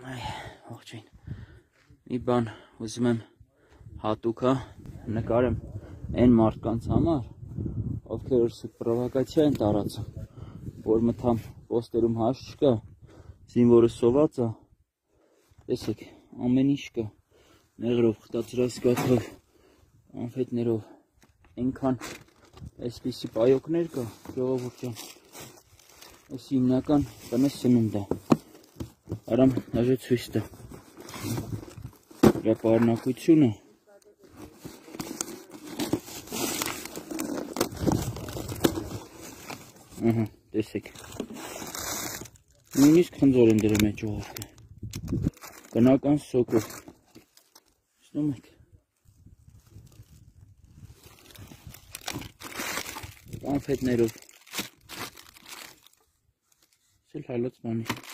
Ողջույն։ Մի բան ուզում եմ հատուկա նկարեմ այն մարդկանց համար, ովքեր պրովոկացիա են տարածում, որ մթամ պոստերում հաշ չկա, զինվորը սոված է, տեսեք, ամեն ինչ կա, նեղրով, խտացրասկաթով, անֆետներով, այնքան այսպիսի պայոկներ կա, ժողովուրդ ջան, այս հիմնական տնես սնունդ է, արամ հաժե ցույց տա, դրա պարունակությունը, տեսեք, նույնիսկ խնձոր են դրում է ժողովուրդը, բնական սոկով, տեսնում եք, կոնֆետներով, սել հալած բանի։